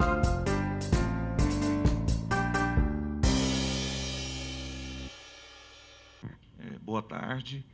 Boa tarde.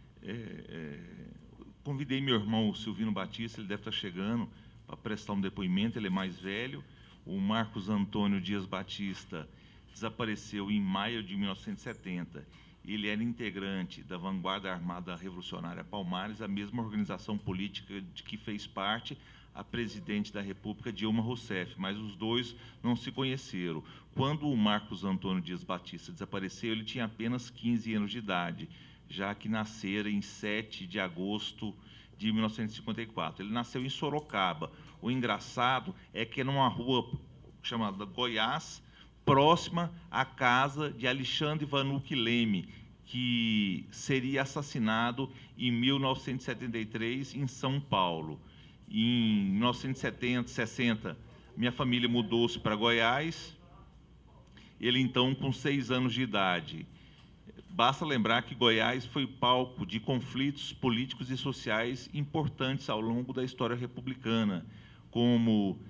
Convidei meu irmão Silvino Batista, ele deve estar chegando para prestar um depoimento, ele é mais velho. O Marcos Antônio Dias Batista desapareceu em maio de 1970. Ele era integrante da Vanguarda Armada Revolucionária Palmares, a mesma organização política de que fez parte a presidente da República, Dilma Rousseff, mas os dois não se conheceram. Quando o Marcos Antônio Dias Batista desapareceu, ele tinha apenas 15 anos de idade, já que nascera em 7 de agosto de 1954. Ele nasceu em Sorocaba. O engraçado é que é numa rua chamada Goiás, próxima à casa de Alexandre Vanucci Leme, que seria assassinado em 1973 em São Paulo. Em 1960, minha família mudou-se para Goiás, ele então com 6 anos de idade. Basta lembrar que Goiás foi palco de conflitos políticos e sociais importantes ao longo da história republicana, como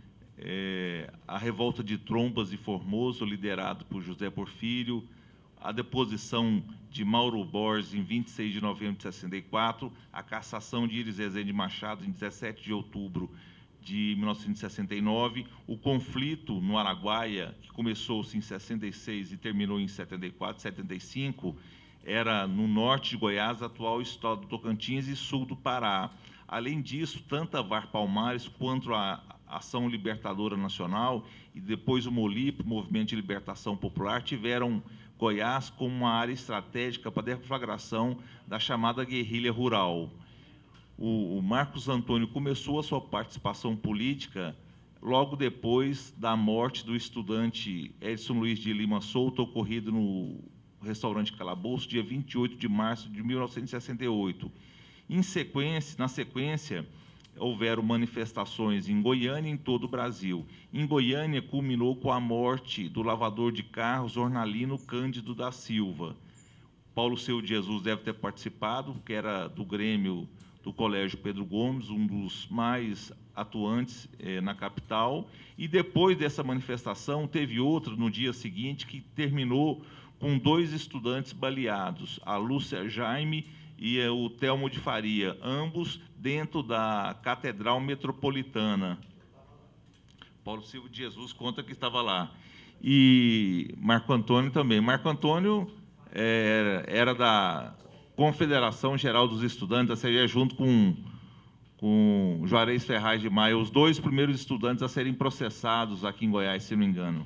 a revolta de Trombas e Formoso, liderado por José Porfírio, a deposição de Mauro Borges em 26 de novembro de 64, a cassação de Iris Rezende Machado em 17 de outubro de 1969, o conflito no Araguaia, que começou-se em 66 e terminou em 74, 75, era no norte de Goiás, atual estado do Tocantins e sul do Pará. Além disso, tanto a VAR Palmares quanto a Ação Libertadora Nacional e depois o MOLIP, Movimento de Libertação Popular, tiveram Goiás como uma área estratégica para a deflagração da chamada guerrilha rural. O Marcos Antônio começou a sua participação política logo depois da morte do estudante Edson Luiz de Lima Souto, ocorrido no restaurante Calabouço, dia 28 de março de 1968. Na sequência, houveram manifestações em Goiânia e em todo o Brasil. Em Goiânia, culminou com a morte do lavador de carros Ornalino Cândido da Silva. Paulo Seu de Jesus deve ter participado, que era do Grêmio do Colégio Pedro Gomes, um dos mais atuantes na capital. E depois dessa manifestação, teve outra no dia seguinte, que terminou com 2 estudantes baleados, a Lúcia Jaime e o Telmo de Faria, ambos dentro da Catedral Metropolitana. Paulo Silva de Jesus conta que estava lá. E Marco Antônio também. Marco Antônio era da Confederação Geral dos Estudantes, a CGE, junto com Juarez Ferraz de Maia, os 2 primeiros estudantes a serem processados aqui em Goiás, se não me engano.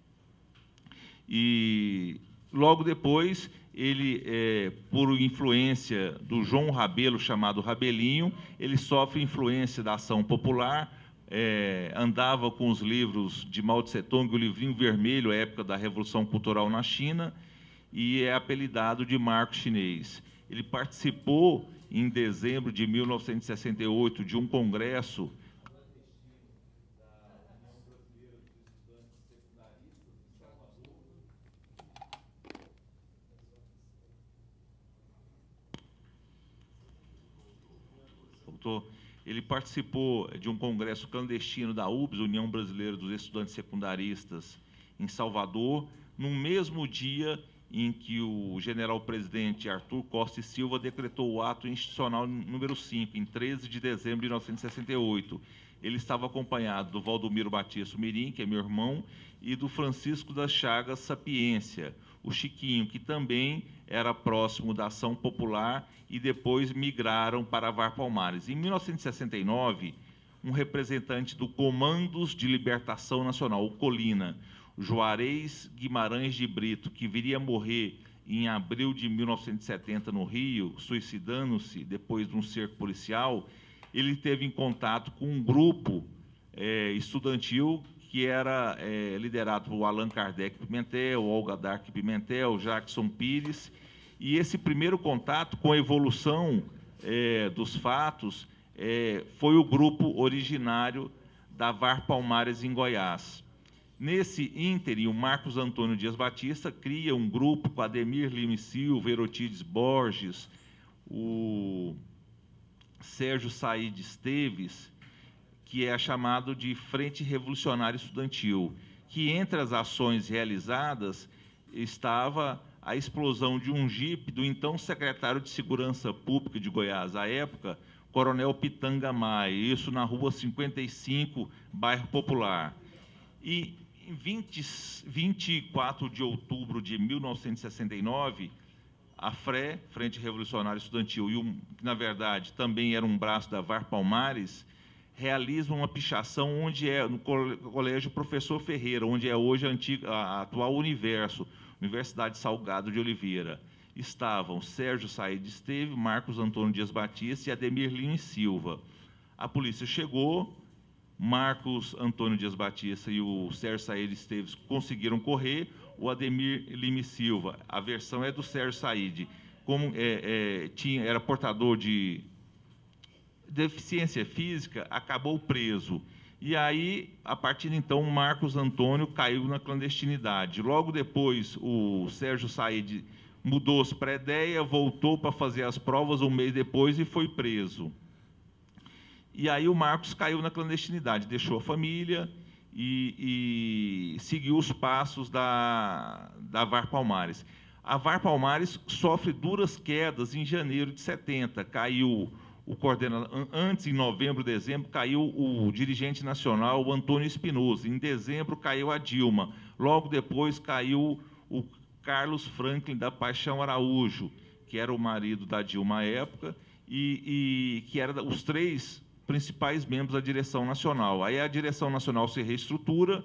E logo depois, ele, por influência do João Rabelo, chamado Rabelinho, ele sofre influência da Ação Popular, andava com os livros de Mao Tse-tung, o livrinho vermelho, à época da Revolução Cultural na China, e é apelidado de Marco Chinês. Ele participou, em dezembro de 1968, de um congresso ele participou de um congresso clandestino da UBS, União Brasileira dos Estudantes Secundaristas, em Salvador, no mesmo dia em que o general-presidente Arthur Costa e Silva decretou o ato institucional número 5, em 13 de dezembro de 1968. Ele estava acompanhado do Valdomiro Batista Mirim, que é meu irmão, e do Francisco das Chagas Sapiência, o Chiquinho, que também era próximo da Ação Popular e depois migraram para a VAR Palmares. Em 1969, um representante do Comandos de Libertação Nacional, o Colina, Juarez Guimarães de Brito, que viria a morrer em abril de 1970 no Rio, suicidando-se depois de um cerco policial, ele teve em contato com um grupo estudantil que era liderado por Allan Kardec Pimentel, Olga Dark Pimentel, Jackson Pires, e esse primeiro contato com a evolução dos fatos foi o grupo originário da VAR Palmares em Goiás. Nesse ínterim, o Marcos Antônio Dias Batista cria um grupo com Ademir Lima e Silva, Erotides Borges, o Sérgio Said Esteves, que é chamado de Frente Revolucionária Estudantil, que entre as ações realizadas estava a explosão de um jipe do então secretário de Segurança Pública de Goiás, à época, Coronel Pitanga Maia, isso na Rua 55, bairro Popular. E em 24 de outubro de 1969, a FRE, Frente Revolucionária Estudantil, que na verdade também era um braço da VAR Palmares, realiza uma pichação onde no Colégio Professor Ferreira, onde é hoje a atual Universo, Universidade Salgado de Oliveira. Estavam Sérgio Said Esteves, Marcos Antônio Dias Batista e Ademir Lima Silva. A polícia chegou, Marcos Antônio Dias Batista e o Sérgio Said Esteves conseguiram correr, o Ademir Lima Silva, a versão é do Sérgio Said, como era portador de deficiência física, acabou preso. E aí, a partir de então, Marcos Antônio caiu na clandestinidade. Logo depois, o Sérgio Said mudou-se para a ideia, voltou para fazer as provas um mês depois e foi preso. E aí o Marcos caiu na clandestinidade, deixou a família e seguiu os passos da VAR Palmares. A VAR Palmares sofre duras quedas em janeiro de 70. Caiu o coordenador, antes, em novembro, dezembro, caiu o dirigente nacional, o Antônio Espinosa. Em dezembro, caiu a Dilma. Logo depois, caiu o Carlos Franklin da Paixão Araújo, que era o marido da Dilma à época, e que eram os três principais membros da direção nacional. Aí a direção nacional se reestrutura,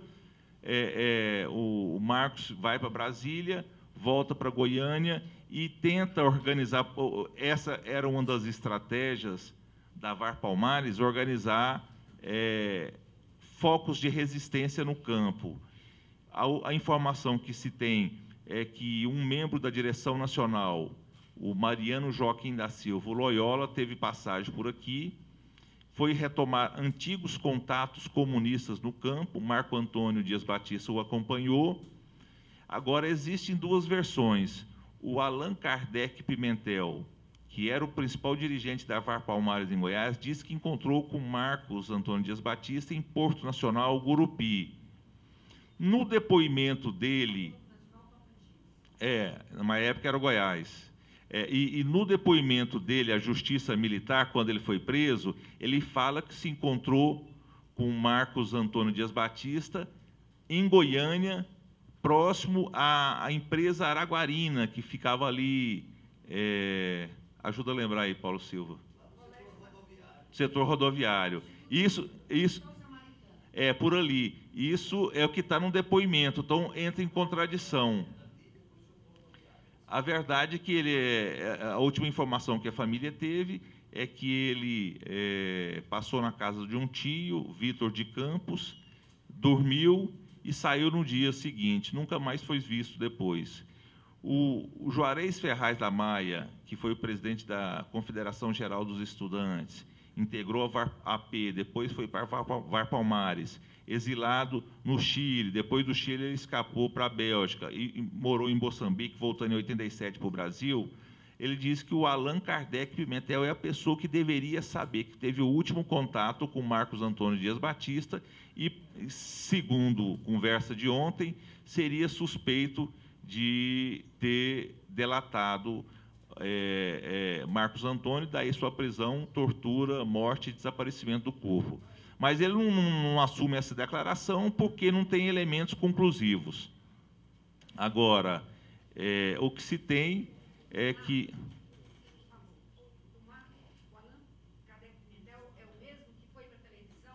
o Marcos vai para Brasília, volta para Goiânia e tenta organizar, essa era uma das estratégias da VAR Palmares, organizar focos de resistência no campo. A informação que se tem é que um membro da direção nacional, o Mariano Joaquim da Silva, o Loyola, teve passagem por aqui, foi retomar antigos contatos comunistas no campo, Marco Antônio Dias Batista o acompanhou. Agora, existem duas versões. O Allan Kardec Pimentel, que era o principal dirigente da VAR Palmares em Goiás, disse que encontrou com Marcos Antônio Dias Batista em Porto Nacional, Gurupi. No depoimento dele, numa época era Goiás, e no depoimento dele à Justiça Militar, quando ele foi preso, ele fala que se encontrou com Marcos Antônio Dias Batista em Goiânia, próximo à empresa Araguarina, que ficava ali, ajuda a lembrar aí, Paulo Silva. Setor rodoviário. Isso é por ali. Isso é o que está no depoimento, então entra em contradição. A verdade é que a última informação que a família teve é que ele passou na casa de um tio, Vitor de Campos, dormiu e saiu no dia seguinte, nunca mais foi visto depois. O Juarez Ferraz da Maia, que foi o presidente da Confederação Geral dos Estudantes, integrou a VAR-AP, depois foi para a VAR Palmares, exilado no Chile, depois do Chile ele escapou para a Bélgica e morou em Moçambique, voltando em 87 para o Brasil. Ele disse que o Allan Kardec Pimentel é a pessoa que deveria saber, que teve o último contato com Marcos Antônio Dias Batista e, segundo conversa de ontem, seria suspeito de ter delatado Marcos Antônio, daí sua prisão, tortura, morte e desaparecimento do corpo. Mas ele não assume essa declaração porque não tem elementos conclusivos. Agora, o que se tem é que... O Allan Kardec Pimentel é o mesmo que foi para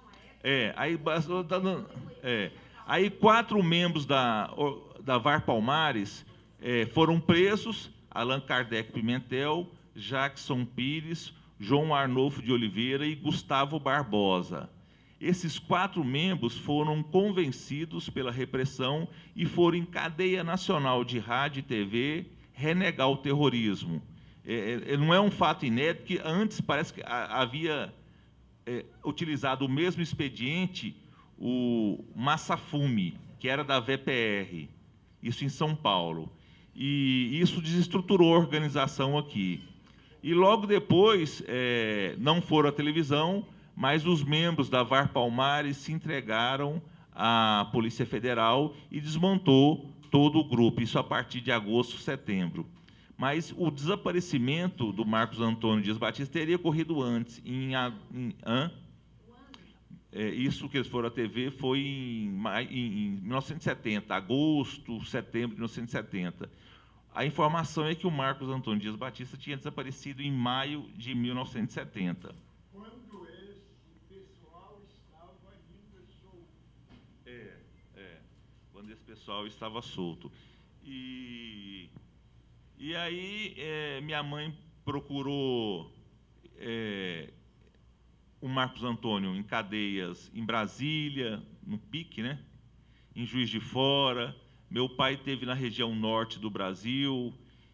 a televisão à época? Aí 4 membros da VAR Palmares foram presos, Allan Kardec Pimentel, Jackson Pires, João Arnolfo de Oliveira e Gustavo Barbosa. Esses 4 membros foram convencidos pela repressão e foram em cadeia nacional de rádio e TV renegar o terrorismo. Não é um fato inédito, que antes parece que havia utilizado o mesmo expediente o Massafume, que era da VPR, isso em São Paulo. E isso desestruturou a organização aqui. E logo depois, não foram à televisão, mas os membros da VAR Palmares se entregaram à Polícia Federal e desmontou todo o grupo, isso a partir de agosto, setembro. Mas o desaparecimento do Marcos Antônio Dias Batista teria ocorrido antes, isso que eles foram à TV foi em 1970, agosto, setembro de 1970. A informação é que o Marcos Antônio Dias Batista tinha desaparecido em maio de 1970. Quando esse pessoal estava ainda solto. Quando esse pessoal estava solto. E aí minha mãe procurou o Marcos Antônio em cadeias em Brasília, no PIC, né? Em Juiz de Fora. Meu pai esteve na região norte do Brasil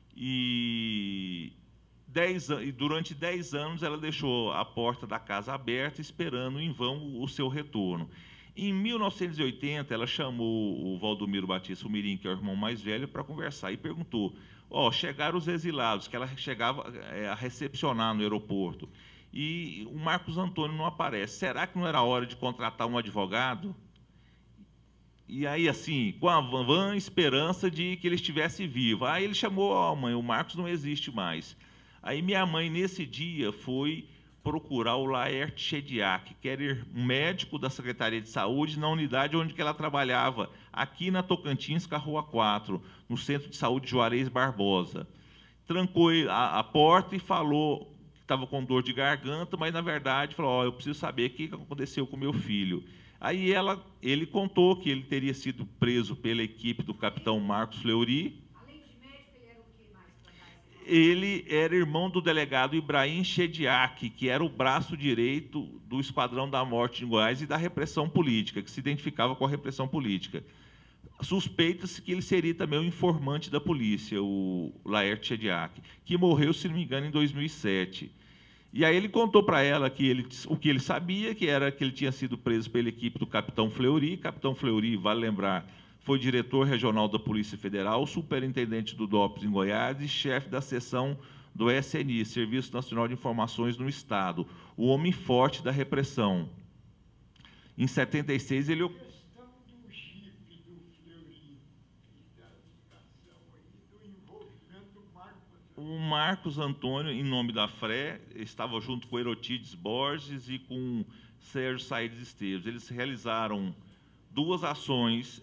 e durante 10 anos ela deixou a porta da casa aberta, esperando em vão o seu retorno. Em 1980, ela chamou o Valdomiro Batista, o Mirim, que é o irmão mais velho, para conversar e perguntou: chegaram os exilados, que ela chegava a recepcionar no aeroporto, e o Marcos Antônio não aparece. Será que não era hora de contratar um advogado? E aí, assim, com a vã esperança de que ele estivesse vivo. Aí ele chamou: mãe, o Marcos não existe mais. Aí minha mãe, nesse dia, foi procurar o Laerte Chediak, que era um médico da Secretaria de Saúde, na unidade onde ela trabalhava, aqui na Tocantins, com a Rua 4, no Centro de Saúde Juarez Barbosa. Trancou a porta e falou que estava com dor de garganta, mas, na verdade, falou: eu preciso saber o que aconteceu com meu filho. Aí ele contou que ele teria sido preso pela equipe do capitão Marcos Fleury. Além de médico, ele era o que mais? Ele era irmão do delegado Ibrahim Chediak, que era o braço direito do Esquadrão da Morte de Goiás e da repressão política, que se identificava com a repressão política. Suspeita-se que ele seria também o informante da polícia, o Laerte Chediak, que morreu, se não me engano, em 2007. E aí ele contou para ela o que ele sabia, que era que ele tinha sido preso pela equipe do capitão Fleury. Capitão Fleury, vale lembrar, foi diretor regional da Polícia Federal, superintendente do DOPS em Goiás e chefe da seção do SNI, Serviço Nacional de Informações no Estado, o homem forte da repressão. Em 76, ele... A questão do jipe do Fleury e da ligação aí, do envolvimento do Marcos Antônio. O Marcos Antônio, em nome da FRE, estava junto com Erotides Borges e com Sérgio Saídes Esteves. Eles realizaram 2 ações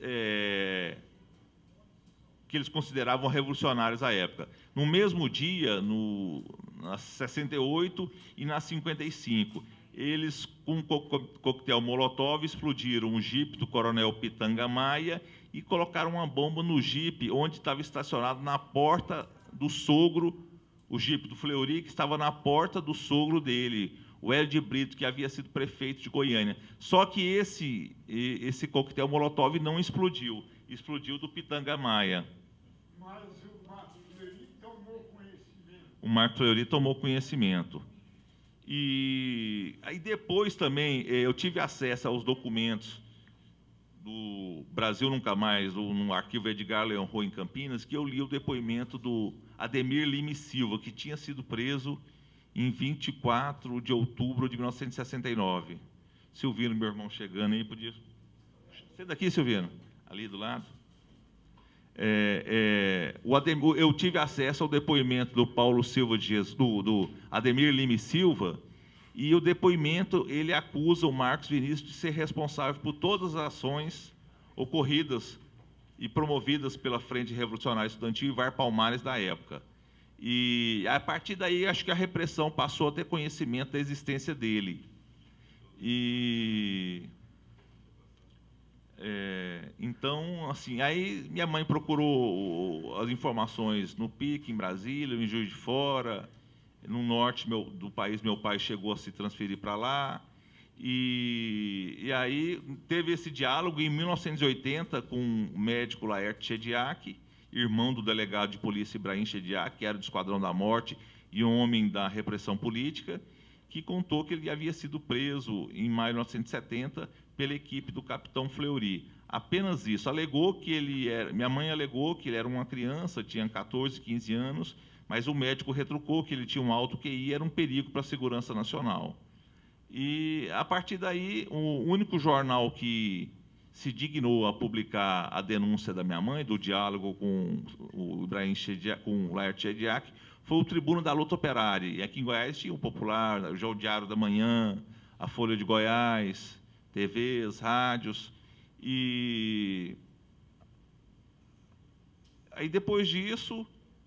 que eles consideravam revolucionárias à época. No mesmo dia, na 68 e na 55, eles, com um coquetel Molotov, explodiram um jipe do coronel Pitanga Maia e colocaram uma bomba no jipe onde estava estacionado na porta do sogro, o jipe do Fleury, que estava na porta do sogro dele, o Hélio de Brito, que havia sido prefeito de Goiânia. Só que esse coquetel Molotov não explodiu, explodiu do Pitanga Maia. Mas o Marcos Fleury tomou conhecimento. O Marcos Fleury tomou conhecimento. E aí depois também eu tive acesso aos documentos do Brasil Nunca Mais, no arquivo Edgar Leão Roy, em Campinas, que eu li o depoimento do Ademir Lima e Silva, que tinha sido preso em 24 de outubro de 1969. Silvino, meu irmão, chegando aí, podia... Você daqui, Silvino? Ali do lado. Eu tive acesso ao depoimento do Paulo Silva Dias, do Ademir Lima e Silva, e o depoimento, ele acusa o Marcos Vinícius de ser responsável por todas as ações ocorridas e promovidas pela Frente Revolucionária Estudantil e VAR Palmares da época. E, a partir daí, acho que a repressão passou a ter conhecimento da existência dele. Então, assim, aí minha mãe procurou as informações no PIC, em Brasília, em Juiz de Fora, no norte do país, meu pai chegou a se transferir para lá, e aí teve esse diálogo em 1980 com o médico Laerte Chediak, irmão do delegado de polícia Ibrahim Chediak, que era do Esquadrão da Morte e um homem da repressão política, que contou que ele havia sido preso em maio de 1970 pela equipe do capitão Fleury. Apenas isso. Minha mãe alegou que ele era uma criança, tinha 14, 15 anos, mas o médico retrucou que ele tinha um alto QI e era um perigo para a segurança nacional. E, a partir daí, o único jornal que se dignou a publicar a denúncia da minha mãe, do diálogo com o Ibrahim Shediac, com o Laerte Shediac, foi o Tribuno da Luta Operária. E aqui em Goiás tinha o Popular, já o Diário da Manhã, a Folha de Goiás, TVs, rádios. E aí, depois disso,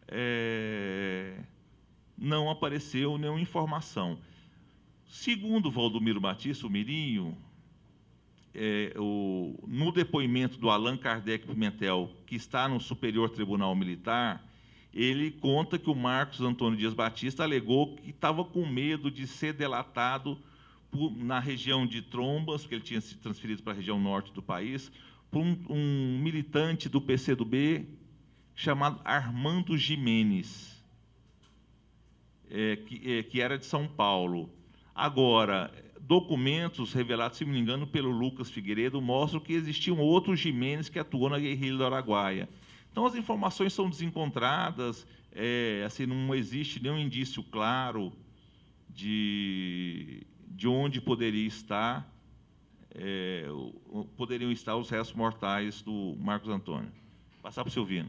não apareceu nenhuma informação. Segundo Valdomiro Batista, o Mirinho, no depoimento do Allan Kardec Pimentel, que está no Superior Tribunal Militar, ele conta que o Marcos Antônio Dias Batista alegou que estava com medo de ser delatado na região de Trombas, porque ele tinha se transferido para a região norte do país, por um militante do PCdoB chamado Armando Jimenez, que era de São Paulo. Agora, documentos revelados, se não me engano, pelo Lucas Figueiredo, mostram que existiam outros Jimenez que atuou na guerrilha do Araguaia. Então, as informações são desencontradas, assim, não existe nenhum indício claro de onde poderiam estar os restos mortais do Marcos Antônio. Passar para o Silvino.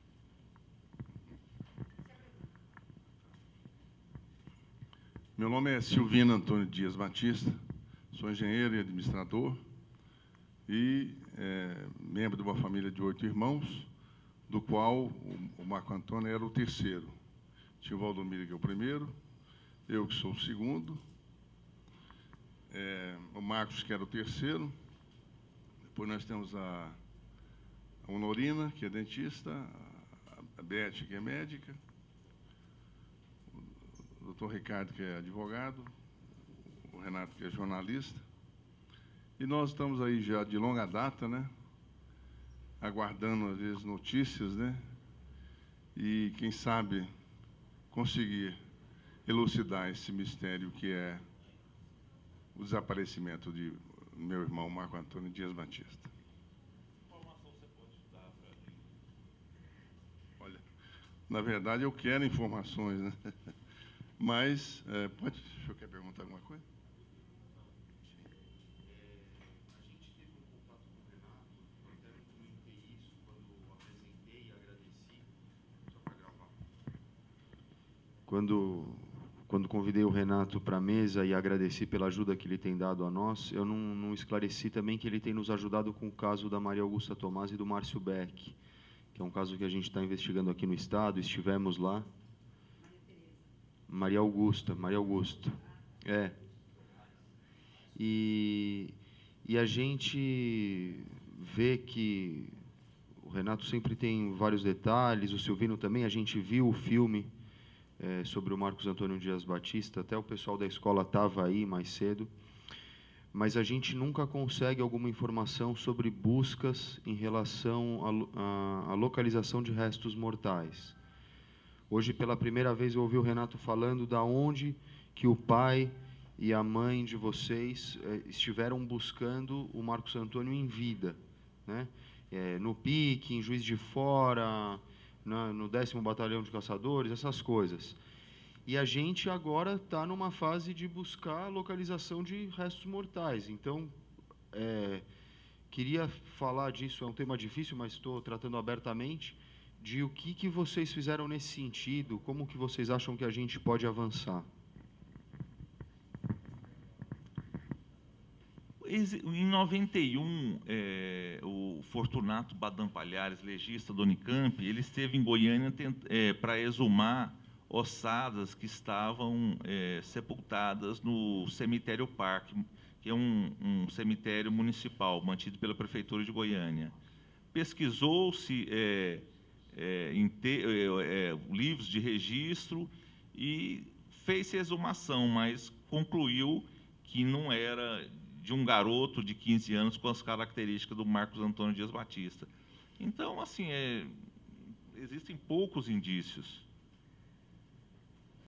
Meu nome é Silvino Antônio Dias Batista, sou engenheiro e administrador e membro de uma família de 8 irmãos, do qual o Marco Antônio era o terceiro. Tinha o Valdomiro, que é o primeiro, eu que sou o segundo, o Marcos, que era o terceiro, depois nós temos a Honorina, que é dentista, a Beth, que é médica, o doutor Ricardo, que é advogado, o Renato, que é jornalista, e nós estamos aí já de longa data, né, aguardando, às vezes, notícias, né, e, quem sabe, conseguir elucidar esse mistério que é o desaparecimento de meu irmão Marco Antônio Dias Batista. Informação você pode dar para mim? Olha, na verdade, eu quero informações, né? Mas, o senhor quer perguntar alguma coisa? A gente teve um contato com o Renato, eu até comentei isso quando apresentei e agradeci, só para gravar. Quando convidei o Renato para a mesa e agradeci pela ajuda que ele tem dado a nós, eu não esclareci também que ele tem nos ajudado com o caso da Maria Augusta Tomás e do Márcio Beck, que é um caso que a gente está investigando aqui no Estado, estivemos lá. Maria Augusta. E a gente vê que o Renato sempre tem vários detalhes, o Silvino também, a gente viu o filme sobre o Marcos Antônio Dias Batista, até o pessoal da escola estava aí mais cedo, mas a gente nunca consegue alguma informação sobre buscas em relação à localização de restos mortais. Hoje, pela primeira vez, eu ouvi o Renato falando da onde que o pai e a mãe de vocês estiveram buscando o Marcos Antônio em vida, né? No Pique, em Juiz de Fora, no 10º Batalhão de Caçadores, essas coisas. E a gente agora está numa fase de buscar a localização de restos mortais. Então, queria falar disso, é um tema difícil, mas estou tratando abertamente, de o que vocês fizeram nesse sentido, como que vocês acham que a gente pode avançar? Em 91, o Fortunato Badam Palhares, legista do Unicamp, ele esteve em Goiânia para exumar ossadas que estavam sepultadas no Cemitério Parque, que é um cemitério municipal, mantido pela Prefeitura de Goiânia. Pesquisou-se livros de registro e fez exumação, mas concluiu que não era de um garoto de 15 anos com as características do Marcos Antônio Dias Batista. Então, assim, existem poucos indícios.